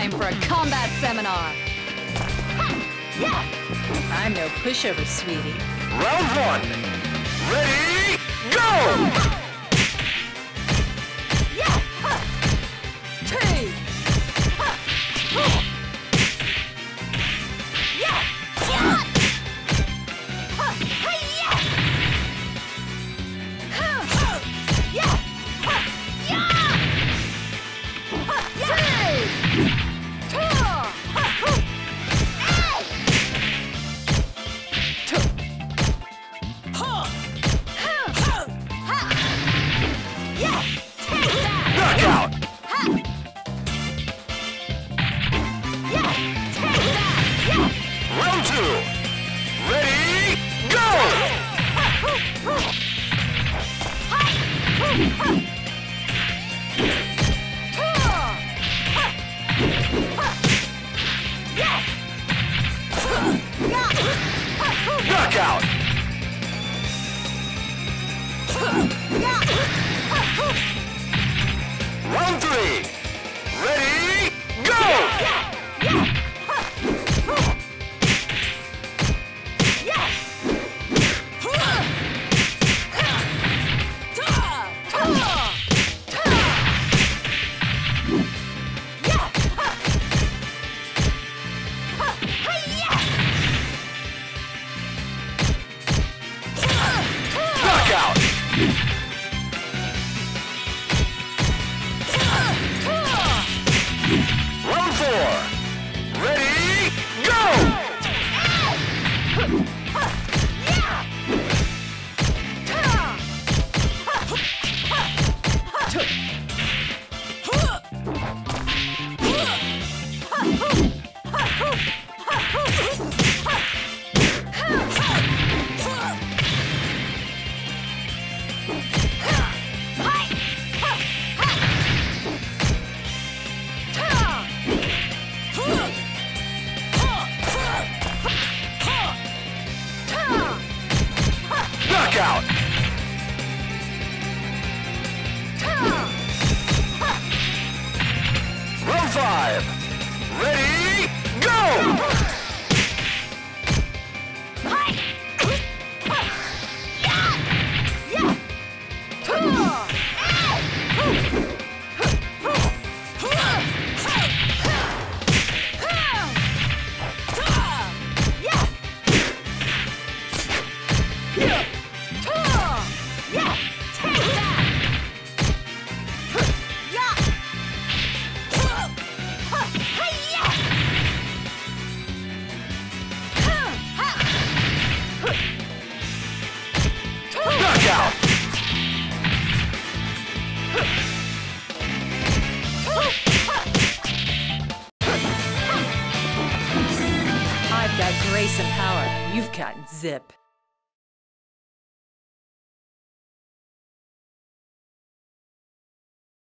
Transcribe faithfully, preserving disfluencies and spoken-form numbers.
time for a combat seminar. I'm no pushover, sweetie. Round one. Ready, go! Knockout! Round two. Ready, go! Knockout! Round three. Ready, go! Knockout! Round four. Ready, go! Knockout! Round five. Ready, go! Knockout! I've got grace and power. You've got zip.